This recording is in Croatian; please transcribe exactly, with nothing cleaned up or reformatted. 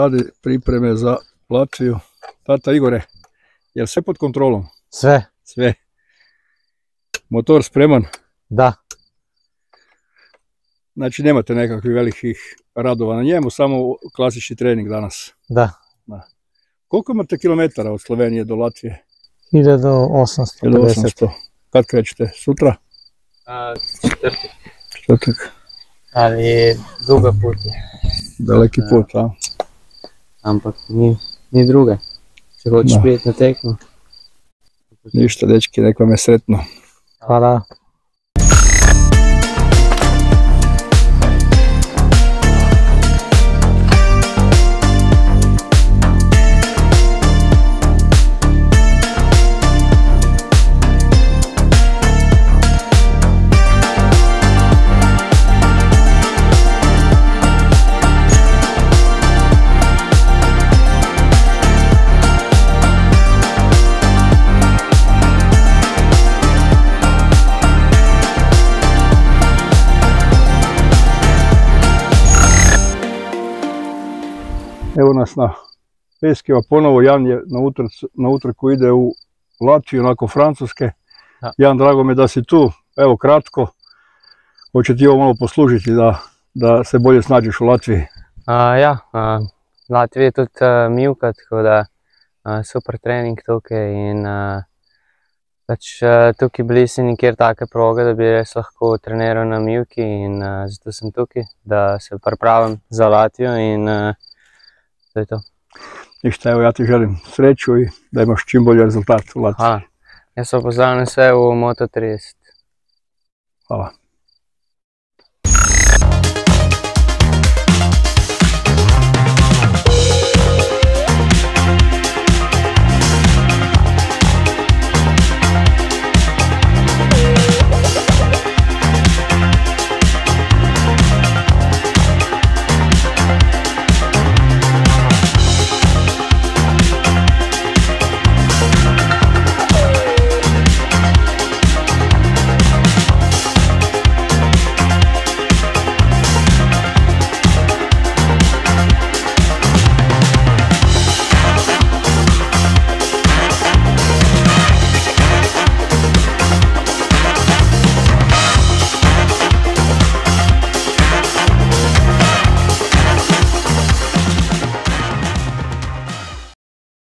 radi pripreme za Latviju. Tata Igore, je li sve pod kontrolom? Sve. Sve. Motor spreman? Da. Znači nemate nekakvih velikih radova na njemu, samo klasični trening danas? Da. Da. Koliko imate kilometara od Slovenije do Latvije? hiljadu osamsto pedeset. Kad krećete? Sutra? Četvrtak. Četvrtak. Ali duga put je. Daleki put, a? Ampak ni, ni druge. Če hočeš prijeti na tekmo. Ništa, dečki, nek vam je sretno. Hvala. Evo nas na Peskima ponovo, Jan je na utrku ide u Latviju nakon Francuske. Jan, drago mi da si tu, evo kratko, hoće ti ovo malo poslužiti da se bolje snađeš u Latviji? Ja, Latvija je tudi mivka, tako da super trening tukaj in pač tukaj blizu nikjer take proge, da bi res lahko treniral na mivki in zato sem tukaj, da se pripravim za Latvijo in to je to. Ništa, evo ja ti želim sreću i da imaš čim bolji rezultat u Latviji. Hvala. Jaz se pozdravljam sve v Moto trideset. Hvala.